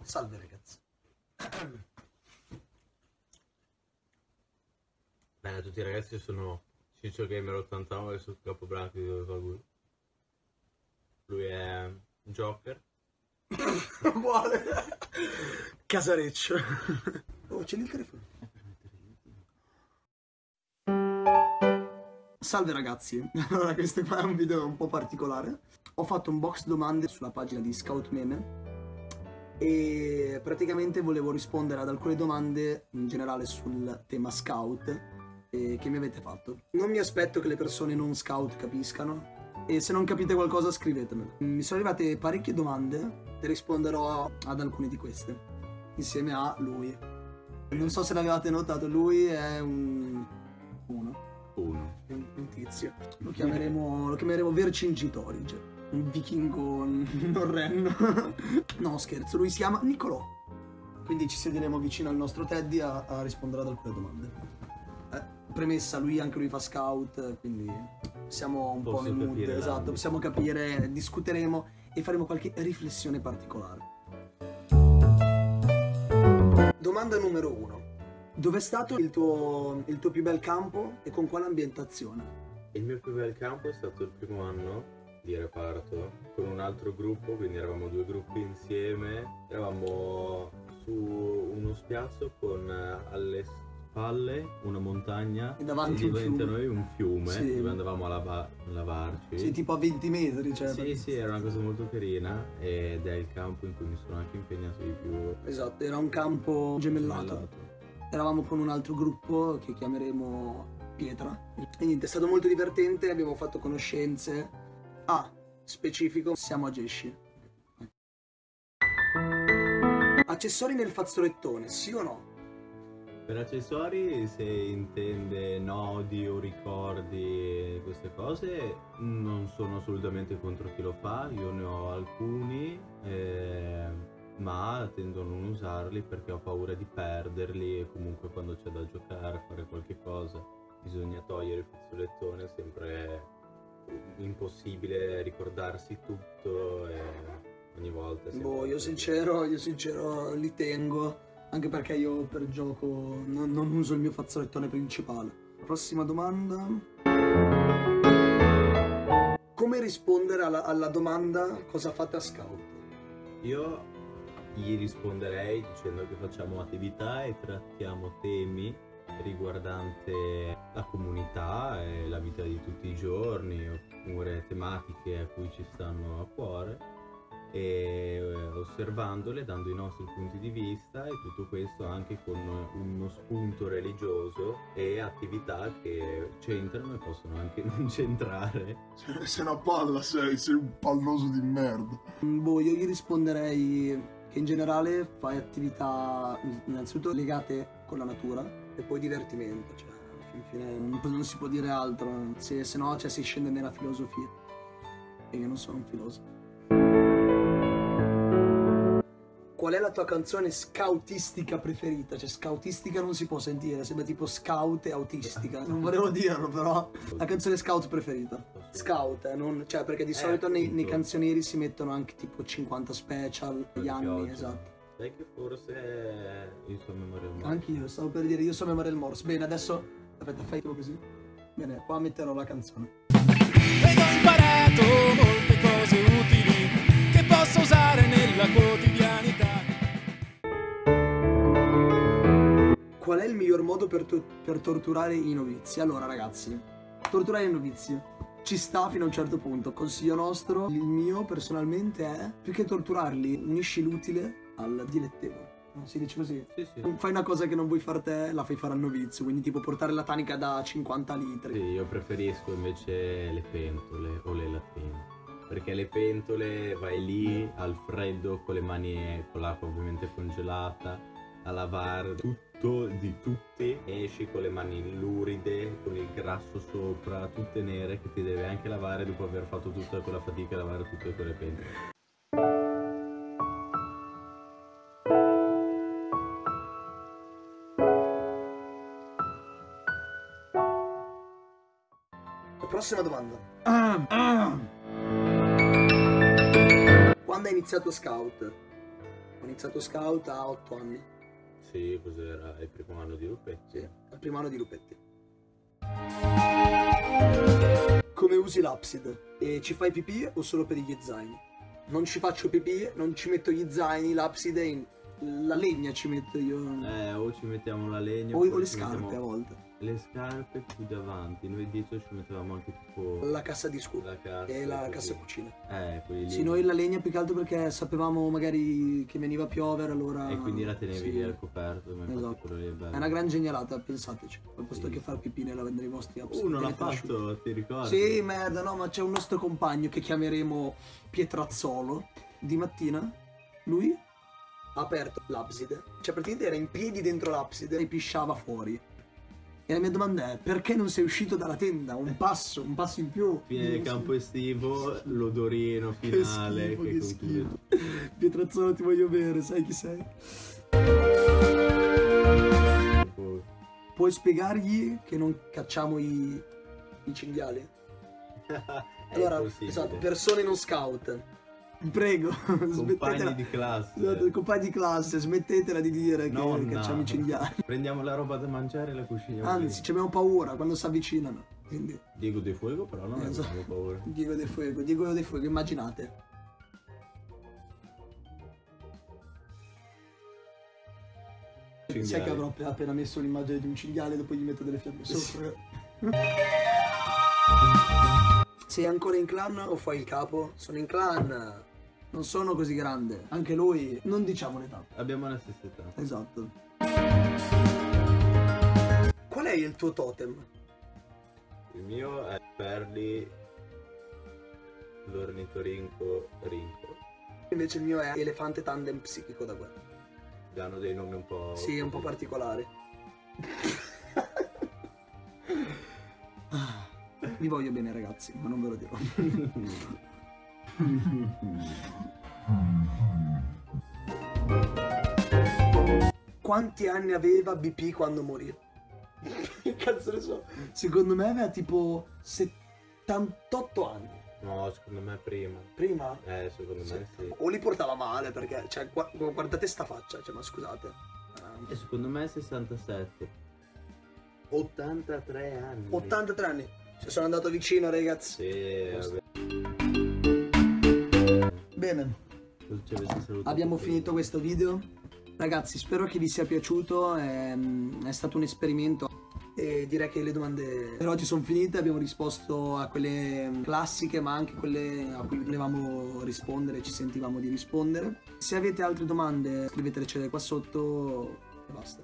Salve ragazzi. Bene a tutti ragazzi, sono Ciccio Gamer 89 sul capobranco di dove va lui. Lui è Joker. Uguale. Casareccio. Oh, c'è il telefono. Salve ragazzi. Allora, questo qua è un video un po' particolare. Ho fatto un box domande sulla pagina di Scout Meme e praticamente volevo rispondere ad alcune domande in generale sul tema scout che mi avete fatto. Non mi aspetto che le persone non scout capiscano e se non capite qualcosa scrivetemelo. Mi sono arrivate parecchie domande e risponderò ad alcune di queste insieme a lui. Non so se l'avevate notato, lui è un tizio. Lo chiameremo Vercingetorige, un vichingo norrenno. No scherzo, lui si chiama Nicolò. Quindi ci siederemo vicino al nostro Teddy a rispondere ad alcune domande. Premessa, anche lui fa scout, quindi siamo un po' nel mood, esatto, possiamo capire, discuteremo e faremo qualche riflessione particolare. Domanda numero 1. Dov'è stato il tuo più bel campo e con quale ambientazione? Il mio più bel campo è stato il primo anno di reparto con un altro gruppo, quindi eravamo 2 gruppi insieme, eravamo su uno spiazzo con alle spalle una montagna e davanti un fiume, sì. Dove andavamo a lavarci. Sì, tipo a 20 metri, cioè. Sì, era una cosa molto carina ed è il campo in cui mi sono anche impegnato di più. Esatto, era un campo gemellato. Eravamo con un altro gruppo che chiameremo Pietra. E niente, è stato molto divertente, abbiamo fatto conoscenze. Specifico, siamo a Gesci. Accessori nel fazzolettone, sì o no? Per accessori, se intende nodi o ricordi, queste cose, non sono assolutamente contro chi lo fa, io ne ho alcuni, ma tendo a non usarli perché ho paura di perderli e comunque quando c'è da giocare, fare qualche cosa, bisogna togliere il fazzolettone, è sempre impossibile ricordarsi tutto e ogni volta... Boh, io sincero li tengo. Anche perché io per gioco non uso il mio fazzolettone principale. Prossima domanda. Come rispondere alla domanda cosa fate a scout? Io gli risponderei dicendo che facciamo attività e trattiamo temi riguardanti la comunità e la vita di tutti i giorni, oppure tematiche a cui ci stanno a cuore, e osservandole, dando i nostri punti di vista, e tutto questo anche con uno spunto religioso e attività che c'entrano e possono anche non c'entrare. Sei una palla, sei un palloso di merda. Boh, io gli risponderei che in generale fai attività innanzitutto legate con la natura e poi divertimento, cioè alla fine non si può dire altro, se no si scende nella filosofia e io non sono un filosofo. Qual è la tua canzone scoutistica preferita? Cioè scoutistica non si può sentire, sembra tipo scout e autistica. Non volevo dirlo, però la canzone scout preferita. Scout, cioè perché di solito nei canzonieri si mettono anche tipo 50 special, gli anni, esatto. Sai che forse io so Memorial Morse. Anch'io, stavo per dire, io so Memorial Morse. Bene, adesso, aspetta, fai tipo così. Bene, qua metterò la canzone. Ed ho imparato molte cose utili che posso usare nella quotidianità. Qual è il miglior modo per torturare i novizi? Allora ragazzi, torturare i novizi ci sta fino a un certo punto. Consiglio nostro, il mio personalmente è, più che torturarli, unisci l'utile al dilettevole. Non si dice così? Sì. Fai una cosa che non vuoi fare te, la fai fare al novizio, quindi tipo portare la tanica da 50 litri. Sì, io preferisco invece le pentole o le latrine. Perché le pentole vai lì al freddo con le mani, con l'acqua ovviamente congelata, a lavare tutto di tutti, esci con le mani luride, con il grasso sopra, tutte nere, che ti deve anche lavare dopo aver fatto tutta quella fatica a lavare tutte quelle pentole. Prossima domanda. Quando hai iniziato Scout? Ho iniziato scout a 8 anni. Sì, cos'era? Il primo anno di Lupetti? Sì, al primo anno di Lupetti. Come usi l'Apsid? E ci fai pipì o solo per gli zaini? Non ci faccio pipì, non ci metto gli zaini, l'Apsid è la legna ci metto io. O ci mettiamo la legna O le oppure ci scarpe mettiamo a volte. le scarpe più davanti. Noi dietro ci mettevamo anche tipo La cassa di scudo la cassa e la così. cassa cucina. Quelli lì. Sì, noi la legna più che altro perché sapevamo magari che veniva a piovere, allora... E quindi la tenevi sì. lì al coperto, ma infatti Esatto. quello lì è bello. È una gran genialata, pensateci. Al posto Sì, che sì. far pipì nella vendere i vostri apps. Non l'ha tenete asciutti. fatto, ti ricordi? Sì, merda, no, ma c'è un nostro compagno che chiameremo Pietrazzolo. Di mattina, lui ha aperto l'abside. Cioè, praticamente era in piedi dentro l'abside e pisciava fuori. E la mia domanda è, perché non sei uscito dalla tenda? Un passo in più. Fine del campo estivo, l'odorino finale Che che conclude. schifo. Pietrazzolo, ti voglio bene, sai chi sei? Puoi spiegargli che non cacciamo i cinghiali? Allora, esatto, persone non scout. Prego, smettetela. Compagni di classe. Esatto, compagni di classe, smettetela di dire che Nonna. cacciamo i cinghiali. Prendiamo la roba da mangiare e la cuciniamo. Anzi, ci abbiamo paura quando si avvicinano. Quindi, Diego de Fuego però non Esatto. abbiamo paura. Diego de Fuego, immaginate. Cinghiali. Sai che avrò appena messo l'immagine di un cinghiale e dopo gli metto delle fiamme sopra. Sei ancora in clan o fai il capo? Sono in clan, non sono così grande. Anche lui, non diciamo l'età. Abbiamo la stessa età. Esatto. Qual è il tuo totem? Il mio è Perli, l'ornitorinco rinco. Invece il mio è elefante tandem psichico da guerra. Danno dei nomi un po'... Sì, un po' particolari. Vi voglio bene ragazzi, ma non ve lo dirò. Quanti anni aveva BP quando morì? Che cazzo ne so? Secondo me aveva tipo 78 anni. No, secondo me prima. Prima? Secondo me sì. O li portava male perché, cioè, guardate sta faccia, cioè, ma scusate. E secondo me 67. 83 anni. 83 anni. Ci sono andato vicino ragazzi. Sì, vabbè. Bene. Ci avessi salutato Abbiamo prima. finito questo video. Ragazzi, spero che vi sia piaciuto, è stato un esperimento e direi che le domande per oggi sono finite, abbiamo risposto a quelle classiche ma anche quelle a cui volevamo rispondere, ci sentivamo di rispondere. Se avete altre domande scrivetecele qua sotto e basta.